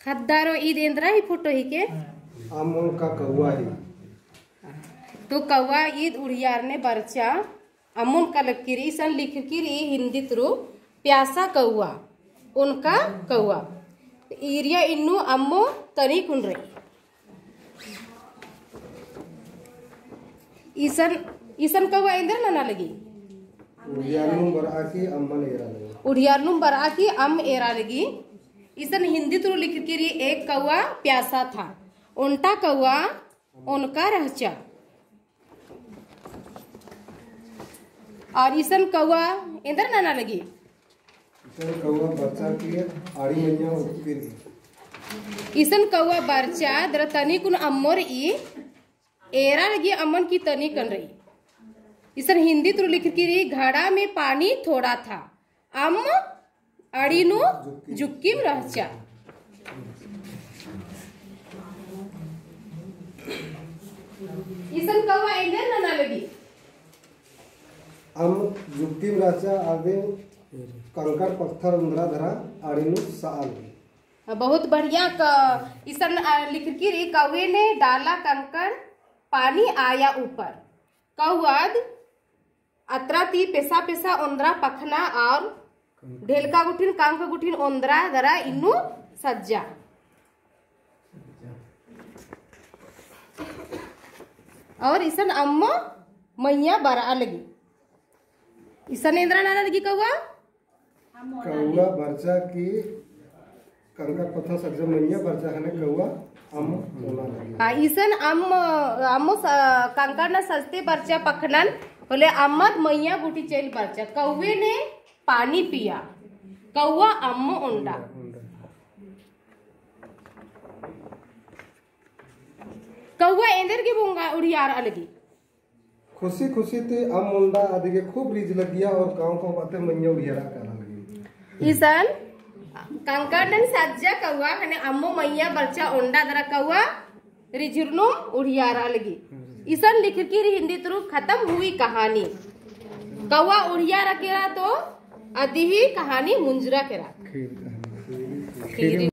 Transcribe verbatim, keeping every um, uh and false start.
खद्दारो ईद इंद्रा ही फोटो ही के अमन का कौवा ही तो कौवा ईद उड़ियार ने बरचा अमुन का लकीरी सन लिख की हिंदी थ्रू प्यासा कौवा उनका कौवा इरिया इन्नु अम्मो तनी कुन रही ईसन ईसन कौवा इंद्र ना लगी उड़ियारनुम बरा की अम्मन एरा लगी उड़ियारनुम बरा की अम एरा लगी ईसन हिंदी थ्रू लिख की एक कौवा प्यासा था उनटा कौवा उनका रहचा और ईसन कौवा इंद्र ना ना लगी ईसन कौवा बच्चा की आड़ी मैया उठकी ईसन कौवा बच्चा दर तनी कुन अम्मोर ई एरा लगी अमन की तनी कन रही ईसन हिंदी थ्रू लिख की घड़ा में पानी थोड़ा था अम अड़ीनु जुक्कीम रहचा ईसन कौवा इंद्र ना ना लगी अम जुक्तिम राचा आगे कंकड़ पत्थर उंदरा धरा आड़ीनु साल बहुत बढ़िया ईसन लिख की कौवे ने डाला कंकड़ पानी आया ऊपर कौवाद अत्राती पेशा पेशा ओंद्रा पखना और ढेलका गुठिन काम का गुठिन ओंद्रा दरा इन्नु सज्जा और ईसन अम्मा मैया बरा लगी ईसन इंद्रा नाना लगी कौवा कौवा बरचा की कंकड़ पत्थर सज्जा मैया बरचा हने कौवा अम होना लगी हाँ ईसन अम अम्मो कंकड़ न सस्ते बरचा पखनन बोले अम्मद मैया गुटी चल बरचा कौवे ने पानी पिया कौवा अम्मो उंडा कौवा इंदर की बुंगा उड़ियार अलगी खुशी खुशी ते अम मुंडा आदि के खूब रीज लगिया और गांव को बातें मैया उड़ियारा करा लगी ईसन कंकड़न सज्जा कौवा हने अम्मो मैया बरचा ओंडा दरा कौवा रिजुरनो उड़ियारा लगी ईसन लिख की हिंदी थ्रू खत्म हुई कहानी कौवा उड़ियारा केरा तो अधी ही कहानी मुंजरा केरा।